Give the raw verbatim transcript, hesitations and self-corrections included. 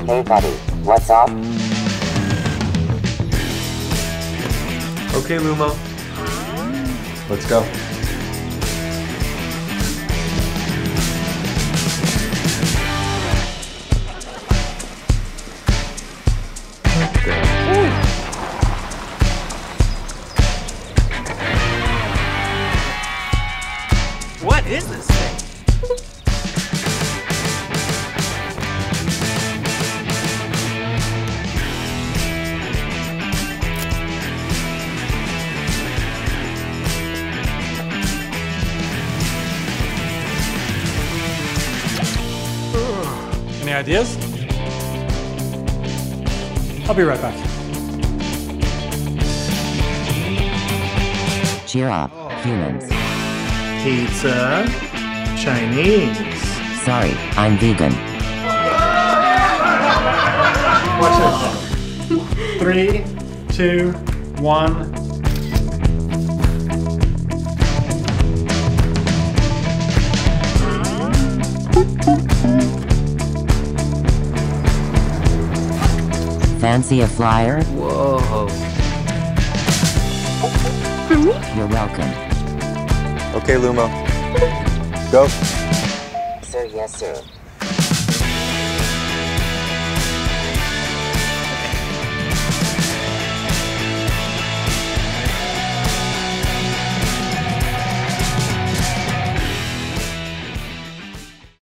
Hey buddy, what's up? Okay, Loomo. Let's go. What is this thing? Any ideas? I'll be right back. Cheer up, humans. Pizza, Chinese. Sorry, I'm vegan. Watch this. Three, two, one. Fancy a flyer? Whoa. You're welcome. Okay, Loomo. Go. Sir, yes sir.